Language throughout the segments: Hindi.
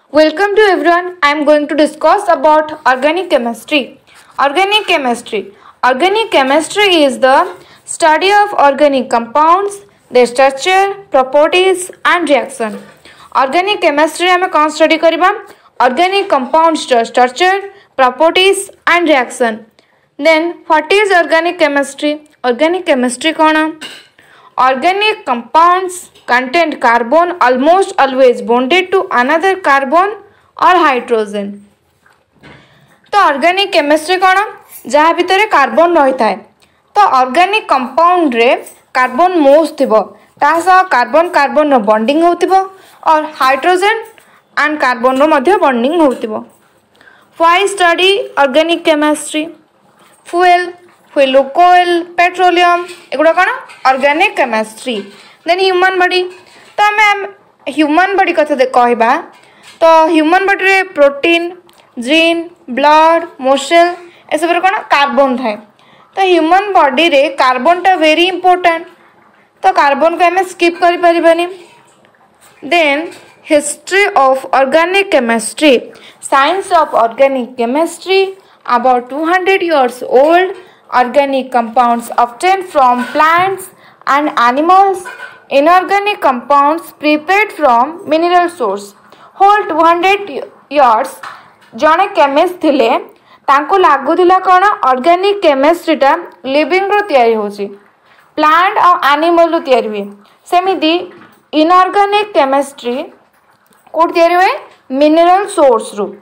Welcome to everyone. I am going to discuss about organic chemistry. Organic chemistry. Organic chemistry is the study of organic compounds, their structure, properties and reaction. Organic chemistry में कौन study करिबा? Organic compounds structure, properties and reaction. Then what is organic chemistry? Organic chemistry कौन? Organic compounds contain carbon almost always bonded to another carbon or hydrogen. तो ऑर्गेनिक केमिस्ट्री कौन जहाँ भितर कार्बन रही थाए तो ऑर्गेनिक कंपाउंड रे कार्बन मोस्ट थिबो तासा कार्बन कार्बन रो बॉन्डिंग होतिबो और हाइड्रोजन एंड कार्बन रो मध्य बॉन्डिंग होतिबो. Why study organic chemistry? Fuel कोयल पेट्रोलियम एगुड़ा कौन organic chemistry. Then human body तो आम ह्यूमन बॉडी कथा कहबा तो ह्यूमन बॉडी रे प्रोटीन जीन ब्लड मसल ए सब कौन कार्बन थाए तो ह्यूमन बॉडी रे कार्बन टा वेरी इंपोर्टेंट तो कार्बन को आम स्किप करि परिबानी. Then history of organic chemistry. Science of organic chemistry about 200 years old. Organic compounds obtained from plants and animals. Inorganic compounds prepared from mineral source. Whole 200 years जने केमिस्ट थिले तांको लागुथिला कोन ऑर्गेनिक केमिस्ट्री टा लिविंग रो तयारी होची प्लांट और एनिमल रो तयारी हुए. सेमिति इनऑर्गेनिक केमिस्ट्री कोड तयारी हुए मिनरल सोर्स रो.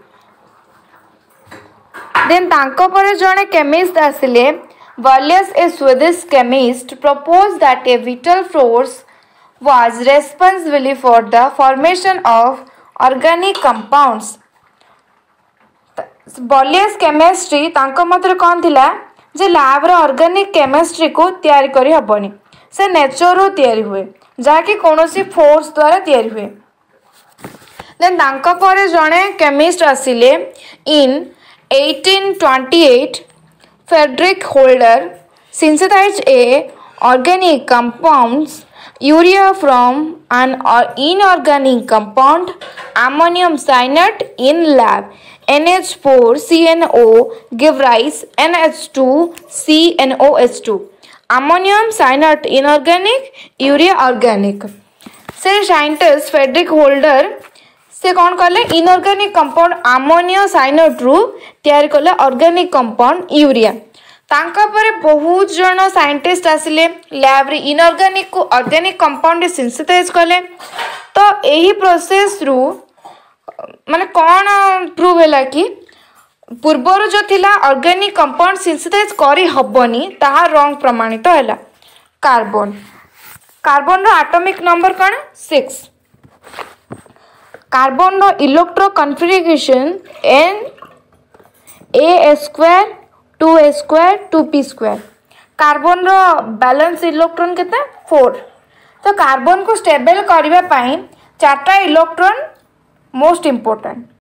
देन तांको पर जने केमिस्ट आसिले Wallace, a Swedish chemist, proposed that a vital force was responsible for the formation of organic compounds. Wallace chemistry तांको मतलब कौन थिला जे लैब रो ऑर्गेनिक केमिस्ट्री को तैयारी करी हबनी से नेचर रो तैयारी हुए जाकि कोनोसी फोर्स द्वारा तैयारी हुए. देन तांको पर जने केमिस्ट आसिले in 1828 Frederick Holder synthesized a organic compounds urea from an inorganic compound ammonium cyanide in lab. NH4CnO give rise NH2CnOH2. Ammonium cyanide inorganic, urea organic. से साइंटिस्ट फ्रेडरिक होल्डर से कौन कले इनऑर्गेनिक कंपाउंड अमोनियम साइनाइड रु तैयारी कले ऑर्गेनिक कंपाउंड यूरिया. तांका पर बहुत जन साइंटिस्ट आसिले लैब रे इनऑर्गेनिक को ऑर्गेनिक कंपाउंड सिंथेसाइज कले तो यही प्रोसेस रु माने कौन प्रूव हैला कि पूर्वर जो थिला ऑर्गेनिक कंपाउंड सिंथेसाइज करी हबनी ताहा रॉन्ग प्रमाणित हैला. कार्बन रो एटॉमिक नंबर कौन 6. कार्बन रो electro configuration n a² 2a² 2p². Carbon रो बैलेंस इलेक्ट्रॉन केते 4. तो कार्बन को स्टेबल करबा पई चारटा इलेक्ट्रॉन मोस्ट इंपोर्टेंट.